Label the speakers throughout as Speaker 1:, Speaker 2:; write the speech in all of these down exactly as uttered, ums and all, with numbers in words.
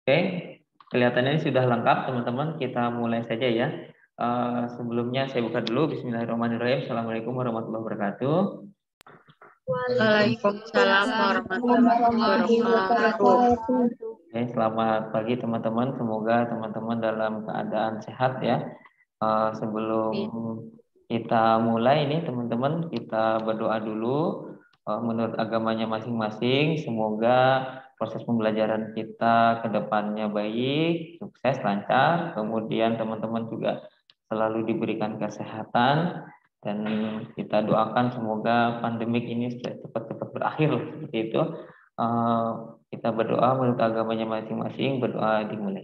Speaker 1: Oke, kelihatannya ini sudah lengkap teman-teman. Kita mulai saja ya. Uh, sebelumnya saya buka dulu. Bismillahirrahmanirrahim. Assalamualaikum warahmatullahi wabarakatuh.
Speaker 2: Waalaikumsalam warahmatullahi wabarakatuh.
Speaker 1: Oke, selamat pagi teman-teman. Semoga teman-teman dalam keadaan sehat ya. Uh, sebelum kita mulai ini teman-teman, kita berdoa dulu uh, menurut agamanya masing-masing. Semoga proses pembelajaran kita ke depannya baik, sukses, lancar. Kemudian teman-teman juga selalu diberikan kesehatan. Dan kita doakan semoga pandemik ini cepat-cepat berakhir seperti itu. Uh, kita berdoa menurut agamanya masing-masing. Berdoa dimulai.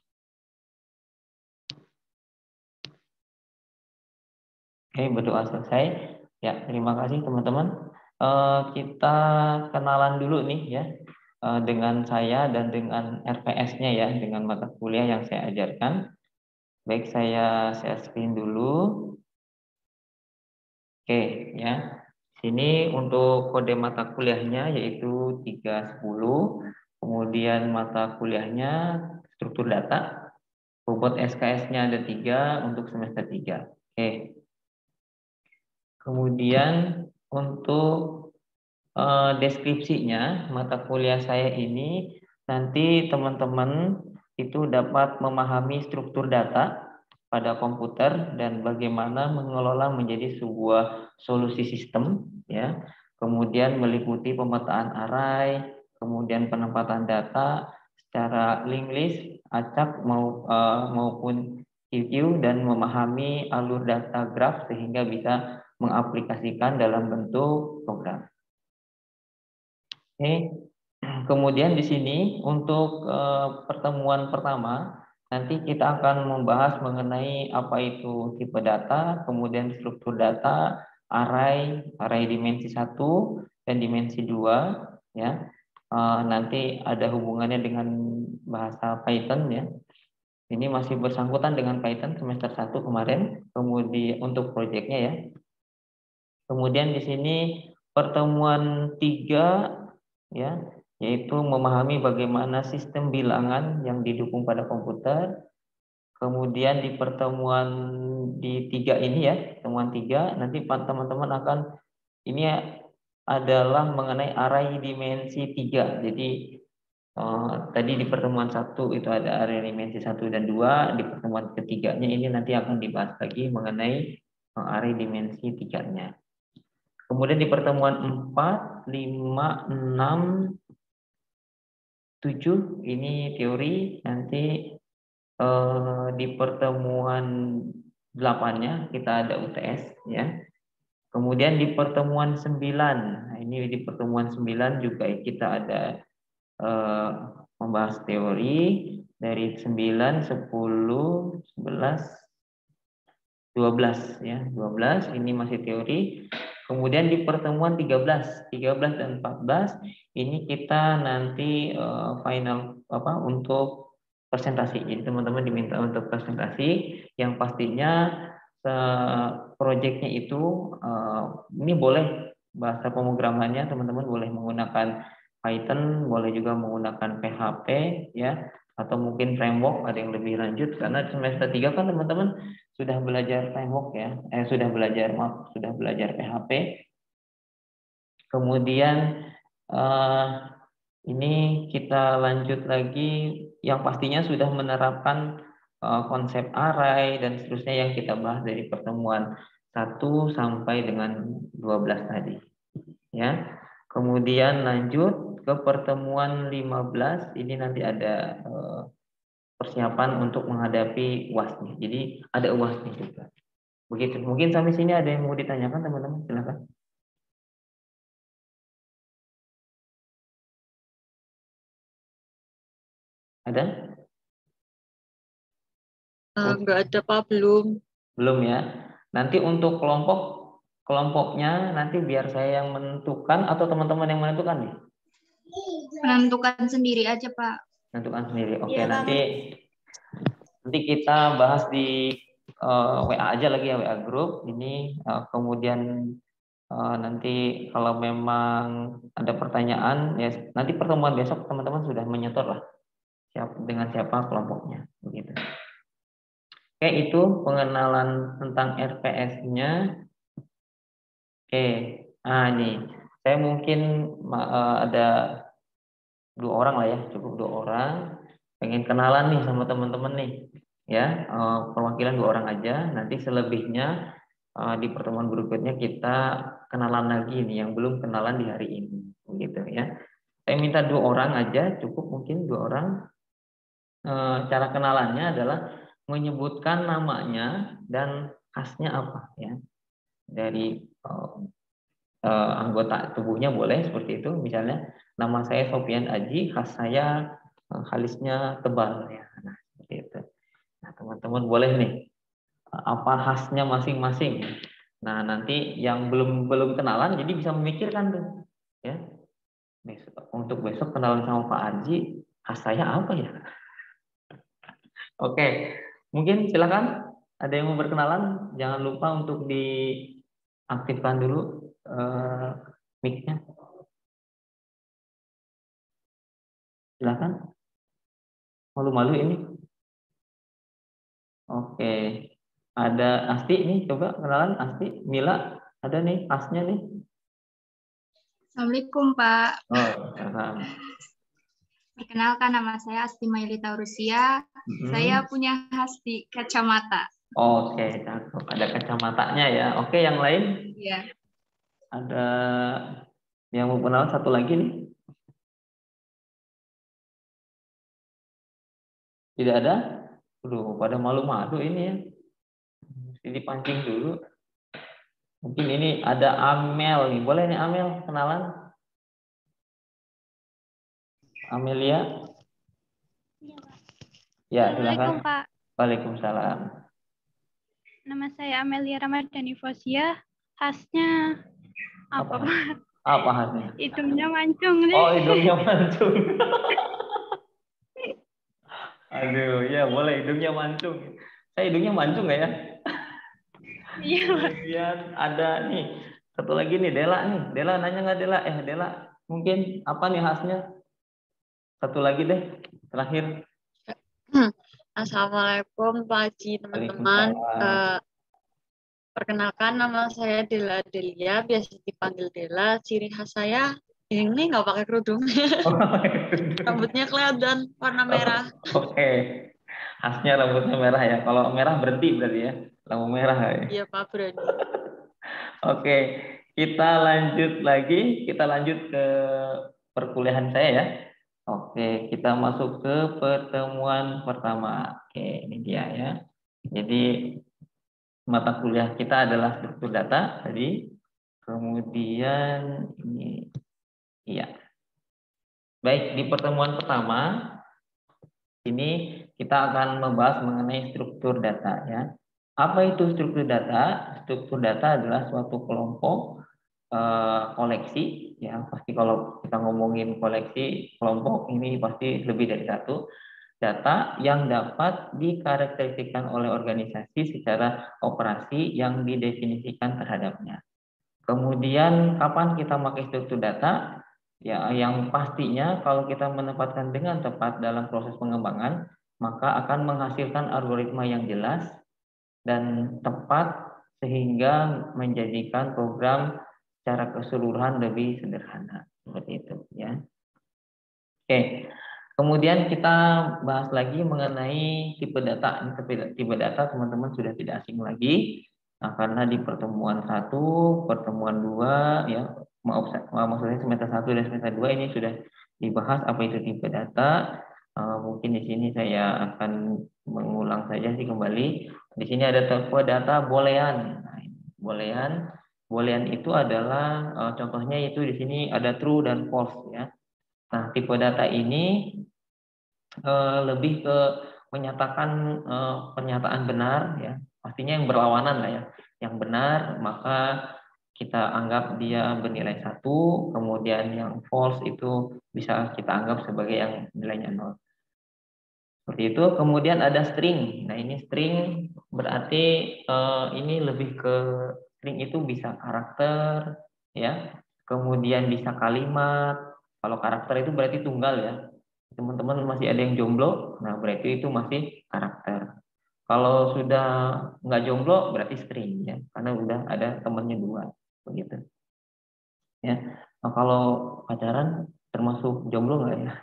Speaker 1: Oke, berdoa selesai. Ya, terima kasih teman-teman. Uh, kita kenalan dulu nih ya uh, dengan saya dan dengan R P S-nya ya, dengan mata kuliah yang saya ajarkan. Baik, saya share screen dulu. Oke, ya. Sini untuk kode mata kuliahnya yaitu tiga sepuluh. Kemudian mata kuliahnya struktur data. Bobot S K S-nya ada tiga untuk semester tiga. Oke. Kemudian untuk uh, deskripsinya mata kuliah saya ini nanti teman-teman itu dapat memahami struktur data pada komputer dan bagaimana mengelola menjadi sebuah solusi sistem ya. Kemudian meliputi pemetaan array, kemudian penempatan data secara linked list, acak mau, uh, maupun Q Q dan memahami alur data graf sehingga bisa mengaplikasikan dalam bentuk program. Oke, kemudian di sini untuk uh, pertemuan pertama nanti kita akan membahas mengenai apa itu tipe data, kemudian struktur data, array, array dimensi satu dan dimensi dua, ya. Uh, nanti ada hubungannya dengan bahasa Python ya. Ini masih bersangkutan dengan Python semester satu kemarin, kemudian untuk proyeknya ya. Kemudian di sini pertemuan tiga ya, yaitu memahami bagaimana sistem bilangan yang didukung pada komputer. Kemudian di pertemuan di tiga ini ya, pertemuan tiga nanti teman-teman akan ini adalah mengenai array dimensi tiga. Jadi eh, tadi di pertemuan satu itu ada array dimensi satu dan dua, di pertemuan ketiganya ini nanti akan dibahas lagi mengenai eh, array dimensi tiga-nya. Kemudian di pertemuan empat, lima, enam, tujuh ini teori, nanti eh, di pertemuan delapan-nya kita ada U T S ya. Kemudian di pertemuan sembilan, nah ini di pertemuan sembilan juga kita ada eh, membahas teori dari sembilan, sepuluh, sebelas, dua belas ya. dua belas ini masih teori. Kemudian di pertemuan tiga belas, tiga belas dan empat belas ini kita nanti uh, final apa untuk presentasi. Jadi teman-teman diminta untuk presentasi yang pastinya uh, proyeknya itu uh, ini boleh bahasa pemrogramannya teman-teman boleh menggunakan Python, boleh juga menggunakan P H P ya atau mungkin framework ada yang lebih lanjut karena semester tiga kan teman-teman sudah belajar framework ya, eh sudah belajar maaf, sudah belajar P H P. Kemudian eh, ini kita lanjut lagi yang pastinya sudah menerapkan eh, konsep array dan seterusnya yang kita bahas dari pertemuan satu sampai dengan dua belas tadi. Ya. Kemudian lanjut ke pertemuan lima belas ini nanti ada eh, persiapan untuk menghadapi U A S nih. Jadi ada U A S nih juga. Begitu. Mungkin sampai sini ada yang mau ditanyakan teman-teman, silakan. Ada?
Speaker 2: Enggak uh, ada Pak, belum.
Speaker 1: Belum ya. Nanti untuk kelompok kelompoknya nanti biar saya yang menentukan atau teman-teman yang menentukan nih?
Speaker 3: Menentukan sendiri aja Pak.
Speaker 1: Menentukan sendiri. Oke, ya, nanti nanti kita bahas di uh, W A aja lagi ya, W A group ini uh, kemudian Uh, nanti kalau memang ada pertanyaan ya nanti pertemuan besok teman-teman sudah menyetor lah siapa, dengan siapa kelompoknya, begitu. Oke, itu pengenalan tentang R P S-nya. Oke, nah ini saya mungkin uh, ada dua orang lah ya, cukup dua orang. Pengen kenalan nih sama teman-teman nih, ya uh, perwakilan dua orang aja. Nanti selebihnya uh, di pertemuan berikutnya kita kenalan lagi nih yang belum kenalan di hari ini, begitu ya. Saya minta dua orang aja, cukup mungkin dua orang. Uh, cara kenalannya adalah menyebutkan namanya dan khasnya apa ya dari uh, uh, anggota tubuhnya boleh seperti itu, misalnya nama saya Sofian Aji, khas saya uh, alisnya tebal ya, nah seperti itu. Nah teman-teman boleh nih uh, apa khasnya masing-masing. Nah nanti yang belum belum kenalan jadi bisa memikirkan tuh ya, besok, untuk besok kenalan sama Pak Aji, khas saya apa ya. Oke, mungkin silakan ada yang mau berkenalan. Jangan lupa untuk diaktifkan dulu uh, mic-nya. Silakan. Malu-malu ini. Oke, ada Asti nih, coba kenalan Asti. Mila, ada nih khasnya nih.
Speaker 3: Assalamualaikum Pak.
Speaker 1: Oh, salam.
Speaker 3: Perkenalkan, nama saya Asti Mailita Rusia.
Speaker 1: Hmm.
Speaker 3: Saya punya khas di kacamata.
Speaker 1: Oke, cakep. Ada kacamatanya ya. Oke, yang lain?
Speaker 3: Iya.
Speaker 1: Ada yang mau kenalan satu lagi nih? Tidak ada? Aduh, pada malu-malu ini ya. Mesti dipancing dulu. Mungkin ini ada Amel nih. Boleh nih Amel kenalan? Amelia?
Speaker 4: Iya, Pak.
Speaker 1: Ya,
Speaker 4: Assalamualaikum,
Speaker 1: silakan.
Speaker 4: Pak.
Speaker 1: Waalaikumsalam.
Speaker 4: Nama saya Amelia Ramadhani Fosia. Khasnya apa,
Speaker 1: Apa?
Speaker 4: Pak?
Speaker 1: Apa khasnya?
Speaker 4: Hidungnya mancung nih.
Speaker 1: Oh, hidungnya mancung. Aduh, ya boleh hidungnya mancung. Saya hidungnya mancung nggak ya?
Speaker 4: Iya, Pak.
Speaker 1: Kemudian ada nih satu lagi nih Dela nih. Dela nanya nggak Dela? Eh Dela, mungkin apa nih khasnya? Satu lagi deh, terakhir.
Speaker 2: Assalamualaikum Pak Haji, teman-teman. Uh, perkenalkan nama saya Dela Delia, biasa dipanggil Dela. Ciri khas saya ini nggak pakai kerudung. Rambutnya kelihatan warna merah.
Speaker 1: Oke, okay. Khasnya rambutnya merah ya. Kalau merah berhenti berarti ya, lampu merah ya.
Speaker 2: Iya Pak, berani.
Speaker 1: Oke, okay. Kita lanjut lagi. Kita lanjut ke perkuliahan saya ya. Oke, kita masuk ke pertemuan pertama. Oke, ini dia ya. Jadi mata kuliah kita adalah struktur data tadi. Kemudian ini, iya. Baik, di pertemuan pertama ini kita akan membahas mengenai struktur data ya. Apa itu struktur data? Struktur data adalah suatu kelompok uh, koleksi ya. Pasti kalau kita ngomongin koleksi kelompok ini pasti lebih dari satu. Data yang dapat dikarakteristikkan oleh organisasi secara operasi yang didefinisikan terhadapnya. Kemudian kapan kita pakai struktur data? Ya, yang pastinya kalau kita menempatkan dengan tepat dalam proses pengembangan, maka akan menghasilkan algoritma yang jelas dan tepat sehingga menjadikan program secara keseluruhan lebih sederhana. Seperti itu ya. Oke. Kemudian kita bahas lagi mengenai tipe data. Ini tipe data teman-teman sudah tidak asing lagi. Nah, karena di pertemuan satu, pertemuan dua, ya maaf, maksudnya semester satu dan semester dua ini sudah dibahas apa itu tipe data. Uh, mungkin di sini saya akan mengulang saja sih kembali. Di sini ada tipe data boolean. Nah, boolean, boolean itu adalah uh, contohnya itu di sini ada true dan false ya. Nah, tipe data ini uh, lebih ke menyatakan uh, pernyataan benar ya, pastinya yang berlawanan lah ya. Yang benar maka kita anggap dia bernilai satu, kemudian yang false itu bisa kita anggap sebagai yang nilainya nol. Seperti itu. Kemudian ada string. Nah ini string berarti uh, ini lebih ke string itu bisa karakter ya, kemudian bisa kalimat. Kalau karakter itu berarti tunggal ya. teman-teman masih ada yang jomblo, nah berarti itu masih karakter. Kalau sudah nggak jomblo berarti string ya, karena udah ada temennya dua, begitu. Ya, nah, kalau pacaran termasuk jomblo nggak ya?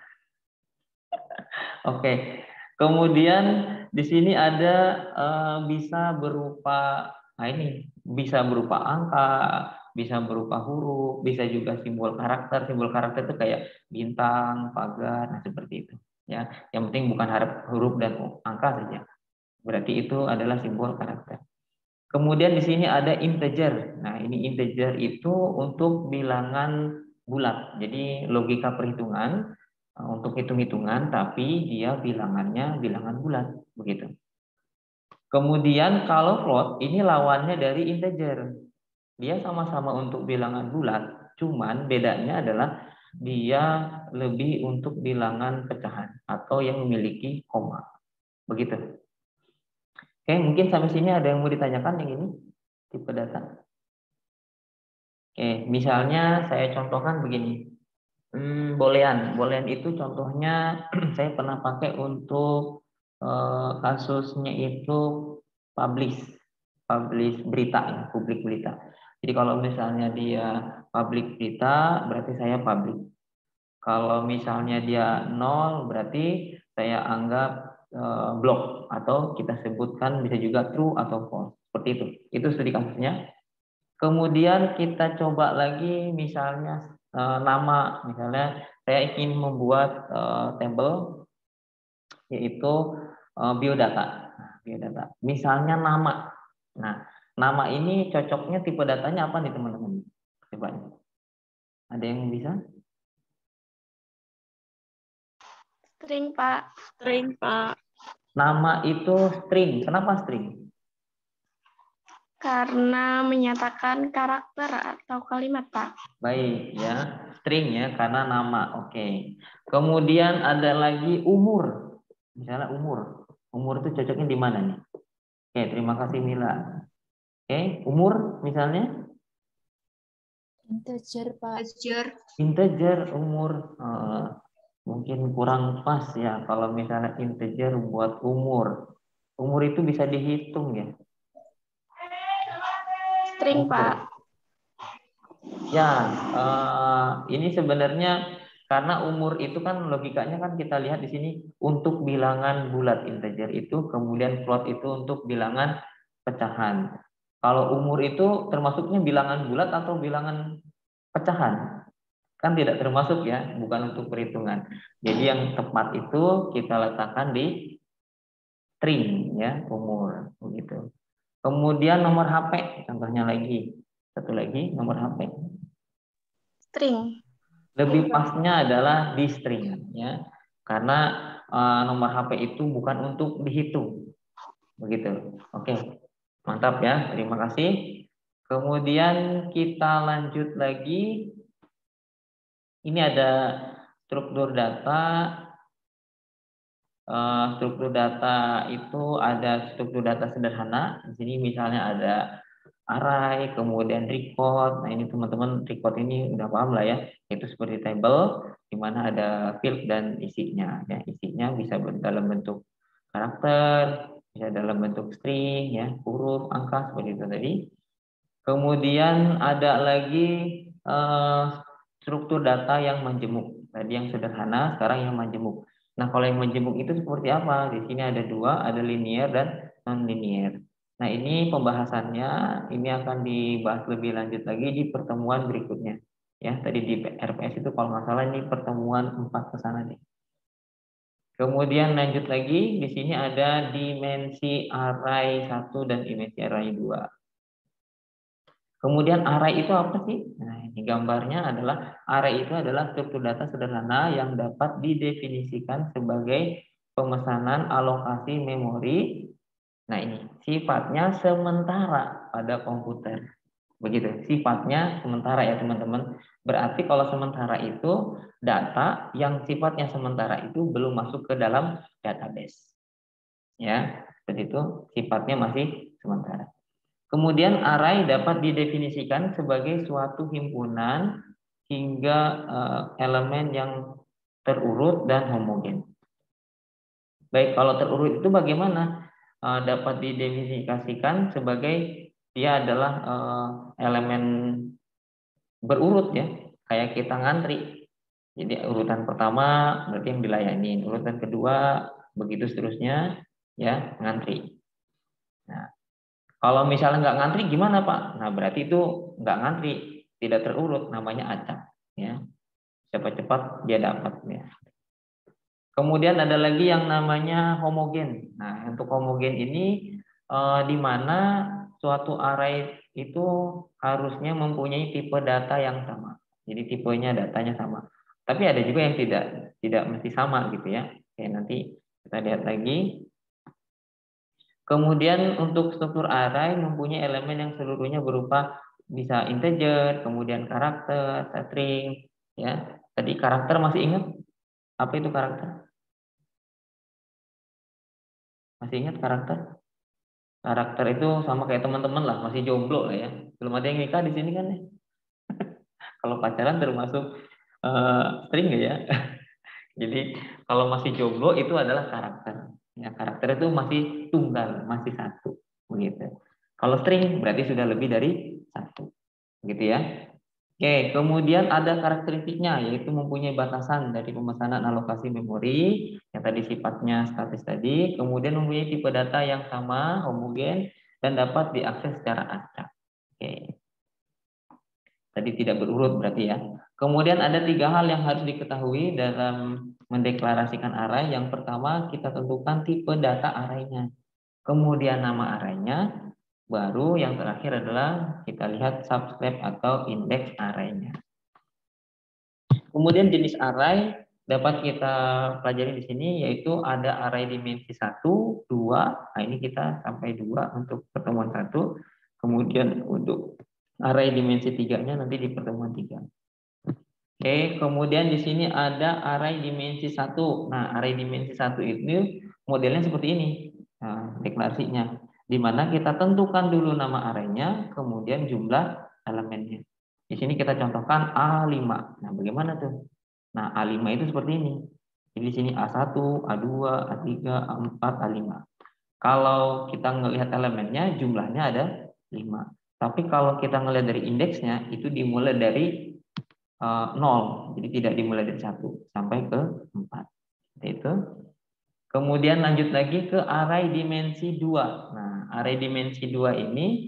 Speaker 1: Oke. Kemudian di sini ada uh, bisa berupa, nah ini bisa berupa angka, bisa berupa huruf, bisa juga simbol karakter. Simbol karakter itu kayak bintang, pagar, nah seperti itu. Ya, yang penting bukan harap huruf dan angka saja. Berarti itu adalah simbol karakter. Kemudian di sini ada integer. Nah, ini integer itu untuk bilangan bulat. Jadi logika perhitungan untuk hitung-hitungan, tapi dia bilangannya bilangan bulat, begitu. Kemudian kalau float ini lawannya dari integer. Dia sama-sama untuk bilangan bulat, cuman bedanya adalah dia lebih untuk bilangan pecahan atau yang memiliki koma. Begitu. Oke, mungkin sampai sini ada yang mau ditanyakan yang ini tipe data. Oke, misalnya saya contohkan begini. Hmm, boolean, boolean itu contohnya saya pernah pakai untuk eh, kasusnya itu publish, publish berita, ya, publik berita. Jadi kalau misalnya dia publik berita, berarti saya publik. Kalau misalnya dia nol, berarti saya anggap eh, blok atau kita sebutkan bisa juga true atau false. Seperti itu. Itu studi kasusnya. Kemudian kita coba lagi misalnya eh, nama, misalnya saya ingin membuat eh, table yaitu eh, biodata. Nah, biodata. Misalnya nama. Nah, nama ini cocoknya tipe datanya apa nih teman-teman? Coba. Ada yang bisa?
Speaker 5: String, Pak.
Speaker 2: String, Pak.
Speaker 1: Nama itu string. Kenapa string?
Speaker 5: Karena menyatakan karakter atau kalimat, Pak.
Speaker 1: Baik, ya. String ya, karena nama. Oke. Kemudian ada lagi umur. Misalnya umur. Umur itu cocoknya di mana nih? Oke, terima kasih Mila. Oke, umur misalnya?
Speaker 3: Integer, Pak. Integer.
Speaker 1: Integer umur. Eh, mungkin kurang pas ya kalau misalnya integer buat umur. Umur itu bisa dihitung ya.
Speaker 5: String,
Speaker 1: Umur.
Speaker 5: Pak.
Speaker 1: Ya, uh, ini sebenarnya karena umur itu kan logikanya kan kita lihat di sini untuk bilangan bulat integer itu, kemudian float itu untuk bilangan pecahan. Kalau umur itu termasuknya bilangan bulat atau bilangan pecahan? Kan tidak termasuk ya, bukan untuk perhitungan. Jadi yang tepat itu kita letakkan di string ya, umur begitu. Kemudian nomor H P contohnya lagi. Satu lagi nomor H P.
Speaker 5: String.
Speaker 1: Lebih pasnya adalah di string ya. Karena uh, nomor H P itu bukan untuk dihitung. Begitu. Oke. Mantap ya. Terima kasih. Kemudian kita lanjut lagi. Ini ada struktur data. Uh, struktur data itu ada struktur data sederhana. Di sini misalnya ada array, kemudian record. Nah ini teman-teman record ini udah paham lah ya. Itu seperti table, di mana ada field dan isinya. Ya, isinya bisa dalam bentuk karakter, bisa dalam bentuk string, ya, huruf, angka seperti itu tadi. Kemudian ada lagi eh, struktur data yang menjemuk. Tadi yang sederhana, sekarang yang menjemuk. Nah, kalau yang menjemuk itu seperti apa? Di sini ada dua, ada linear dan non-linear. Nah, ini pembahasannya, ini akan dibahas lebih lanjut lagi di pertemuan berikutnya. Ya, tadi di R P S itu kalau nggak salah ini pertemuan empat ke sana nih. Kemudian lanjut lagi, di sini ada dimensi array satu dan dimensi array dua. Kemudian array itu apa sih? Nah, ini gambarnya adalah array itu adalah struktur data sederhana yang dapat didefinisikan sebagai pemesanan alokasi memori. Nah, ini sifatnya sementara pada komputer. Begitu, sifatnya sementara ya teman-teman. Berarti kalau sementara itu data yang sifatnya sementara itu belum masuk ke dalam database. Ya, seperti itu, sifatnya masih sementara. Kemudian array dapat didefinisikan sebagai suatu himpunan hingga uh, elemen yang terurut, dan homogen. Baik, kalau terurut itu bagaimana? Uh, dapat didefinisikan sebagai dia adalah uh, elemen berurut ya, kayak kita ngantri. Jadi urutan pertama berarti yang dilayani, urutan kedua begitu seterusnya ya, ngantri. Nah, kalau misalnya nggak ngantri gimana Pak? Nah berarti itu nggak ngantri, tidak terurut, namanya acak ya. Cepat-cepat dia dapat ya. Kemudian ada lagi yang namanya homogen. Nah untuk homogen ini eh, di mana suatu array itu harusnya mempunyai tipe data yang sama. Jadi tipenya datanya sama. Tapi ada juga yang tidak tidak mesti sama gitu ya. Oke, nanti kita lihat lagi. Kemudian untuk struktur array mempunyai elemen yang seluruhnya berupa bisa integer, kemudian karakter, string, ya. Tadi karakter masih ingat? Apa itu karakter? Masih ingat karakter? Karakter itu sama kayak teman-teman lah, masih jomblo lah ya. Belum ada yang nikah di sini kan ya? Kalau pacaran termasuk uh, string nggak ya? Jadi kalau masih jomblo itu adalah karakter. Ya, karakter itu masih tunggal, masih satu, begitu. Kalau string berarti sudah lebih dari satu, gitu ya. Oke, kemudian ada karakteristiknya, yaitu mempunyai batasan dari pemesanan alokasi memori yang tadi sifatnya statis tadi, kemudian mempunyai tipe data yang sama, homogen, dan dapat diakses secara acak. Oke. Tadi tidak berurut berarti ya. Kemudian ada tiga hal yang harus diketahui dalam mendeklarasikan array. Yang pertama, kita tentukan tipe data arraynya. Kemudian nama arraynya. Baru yang terakhir adalah kita lihat subscribe atau indeks arraynya. Kemudian jenis array dapat kita pelajari di sini, yaitu ada array dimensi satu, dua. Nah ini kita sampai dua untuk pertemuan satu. Kemudian untuk array dimensi tiganya nanti di pertemuan tiga. Oke, kemudian di sini ada array dimensi satu. Nah, array dimensi satu ini modelnya seperti ini. Nah, deklarasinya. Di mana kita tentukan dulu nama arraynya, kemudian jumlah elemennya. Di sini kita contohkan A lima. Nah, bagaimana tuh? Nah, A lima itu seperti ini. Jadi di sini A satu, A dua, A tiga, A empat, A lima. Kalau kita melihat elemennya, jumlahnya ada lima. Tapi kalau kita melihat dari indeksnya, itu dimulai dari uh, nol. Jadi tidak dimulai dari satu sampai ke empat. Itu. Kemudian lanjut lagi ke array dimensi dua. Nah, array dimensi dua ini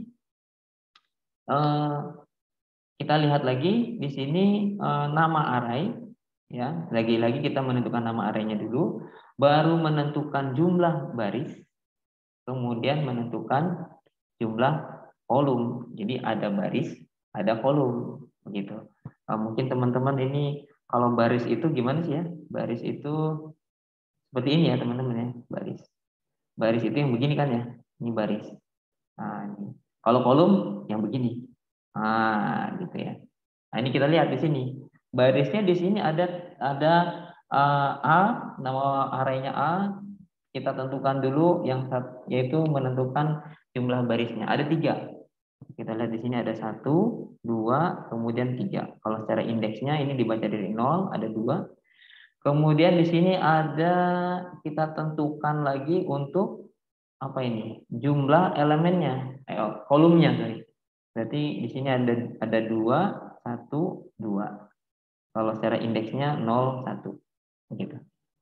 Speaker 1: uh, kita lihat lagi di sini uh, nama array ya. Lagi-lagi kita menentukan nama arraynya dulu, baru menentukan jumlah baris, kemudian menentukan jumlah kolom. Jadi ada baris, ada kolom begitu. Uh, mungkin teman-teman ini kalau baris itu gimana sih ya? Baris itu seperti ini ya teman-teman ya, baris. Baris itu yang begini kan ya, ini baris. Nah, ini. Kalau kolom yang begini, nah gitu ya. Nah ini kita lihat di sini, barisnya di sini ada ada uh, A, nama arraynya A. Kita tentukan dulu yang yaitu menentukan jumlah barisnya. Ada tiga. Kita lihat di sini ada satu, dua, kemudian tiga. Kalau secara indeksnya ini dibaca dari nol, ada dua. Kemudian di sini ada kita tentukan lagi untuk apa ini? Jumlah elemennya, eh, oh, kolomnya sorry. Berarti di sini ada ada dua, satu, dua. Kalau secara indeksnya nol, satu. Begitu.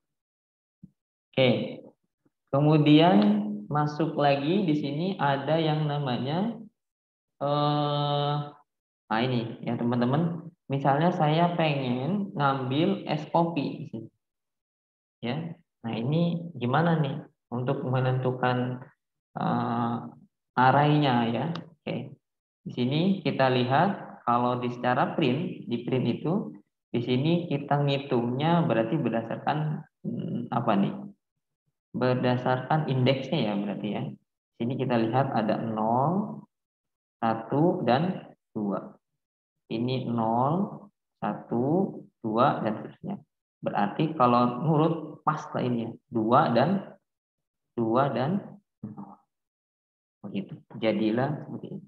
Speaker 1: Oke. Kemudian masuk lagi di sini ada yang namanya eh nah ini ya teman-teman. Misalnya saya pengen ngambil es kopi. Ya, nah ini gimana nih untuk menentukan uh, arraynya ya? Oke, di sini kita lihat kalau di secara print di print itu di sini kita ngitungnya berarti berdasarkan hmm, apa nih? Berdasarkan indeksnya ya berarti ya. Di sini kita lihat ada nol, satu dan dua. Ini nol, satu, dua dan seterusnya. Berarti kalau nurut pas lah ini ya. dua dan dua dan nol. Begitu. Jadilah seperti ini.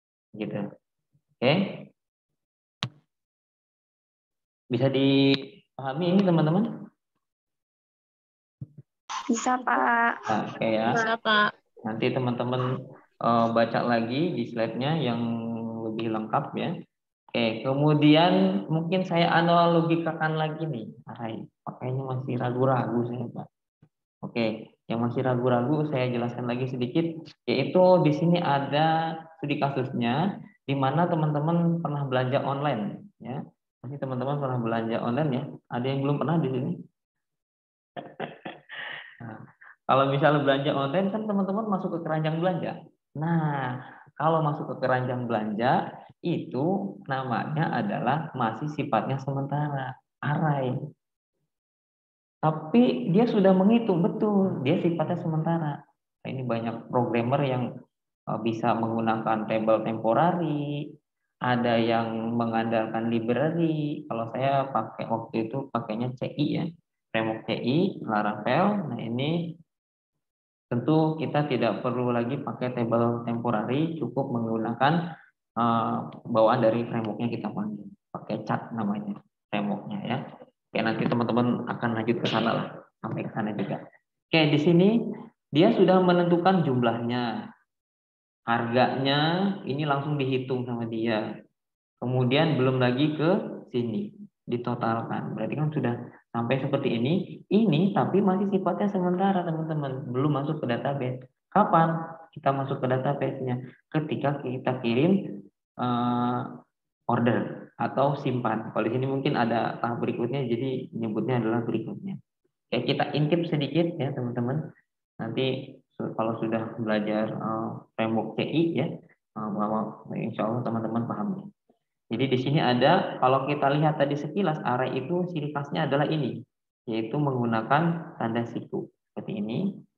Speaker 1: Gitu. Oke. Bisa di Pahami ini teman-teman?
Speaker 5: Bisa, Pak.
Speaker 1: Nah, oke ya.
Speaker 2: Bisa, Pak.
Speaker 1: Nanti teman-teman uh, baca lagi di slide-nya yang lebih lengkap ya. Oke, kemudian mungkin saya analogikakan lagi nih. Hai, pakainya masih ragu-ragu saya, Pak. Oke, yang masih ragu-ragu saya jelaskan lagi sedikit, yaitu di sini ada studi kasusnya di mana teman-teman pernah belanja online ya. Pasti teman-teman pernah belanja online ya. Ada yang belum pernah di sini? Nah, kalau misalnya belanja online kan teman-teman masuk ke keranjang belanja. Nah, kalau masuk ke keranjang belanja itu namanya adalah masih sifatnya sementara, arai. Tapi dia sudah menghitung betul, dia sifatnya sementara. Nah, ini banyak programmer yang uh, bisa menggunakan table temporary, ada yang mengandalkan library. Kalau saya pakai waktu itu pakainya C I ya, framework C I, Laravel. Nah ini tentu kita tidak perlu lagi pakai table temporary, cukup menggunakan uh, bawaan dari frameworknya kita panggil, pakai cat namanya frameworknya ya. Oke, nanti teman-teman akan lanjut ke sana lah, sampai ke sana juga. Oke, di sini dia sudah menentukan jumlahnya, harganya ini langsung dihitung sama dia. Kemudian belum lagi ke sini, ditotalkan. Berarti kan sudah sampai seperti ini. Ini tapi masih sifatnya sementara, teman-teman. Belum masuk ke database. Kapan kita masuk ke database-nya? Ketika kita kirim uh, order atau simpan. Kalau di sini mungkin ada tahap berikutnya, jadi menyebutnya adalah berikutnya. Oke, kita intip sedikit ya teman-teman. Nanti kalau sudah belajar uh, framework C I ya, uh, bahwa insya Allah teman-teman paham. Jadi di sini ada, kalau kita lihat tadi sekilas, array itu ciri khasnya adalah ini, yaitu menggunakan tanda siku seperti ini.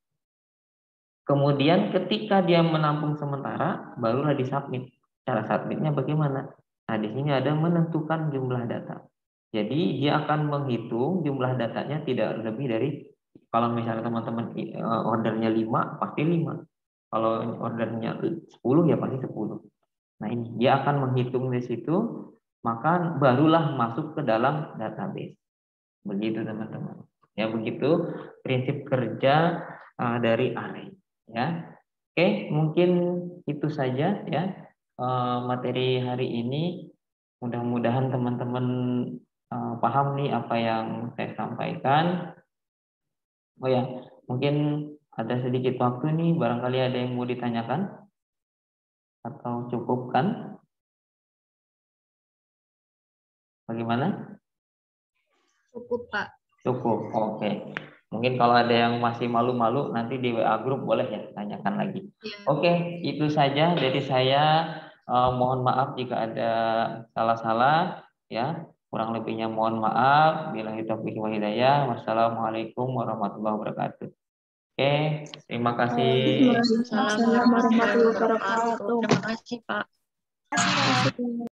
Speaker 1: Kemudian ketika dia menampung sementara, barulah disubmit. Cara submitnya bagaimana? Nah, di sini ada menentukan jumlah data. Jadi dia akan menghitung jumlah datanya tidak lebih dari, kalau misalnya teman-teman ordernya lima, pasti lima. Kalau ordernya sepuluh, ya pasti sepuluh. Nah ini, dia akan menghitung di situ, maka barulah masuk ke dalam database. Begitu teman-teman. Ya begitu prinsip kerja uh, dari array. Ya, oke, mungkin itu saja ya uh, materi hari ini. Mudah-mudahan teman-teman uh, paham nih apa yang saya sampaikan. Oh ya, mungkin ada sedikit waktu nih, barangkali ada yang mau ditanyakan atau cukup kan? Bagaimana?
Speaker 3: Cukup, Pak.
Speaker 1: Cukup, oke. Mungkin kalau ada yang masih malu-malu nanti di W A grup boleh ya tanyakan lagi.
Speaker 3: Ya.
Speaker 1: Oke, itu saja dari saya. Eh, mohon maaf jika ada salah-salah ya. Kurang lebihnya mohon maaf. Billahi taufiq wal hidayah. Wassalamualaikum warahmatullahi wabarakatuh. Oke, terima kasih.
Speaker 2: Waalaikumsalam warahmatullahi wabarakatuh. Terima kasih, Pak.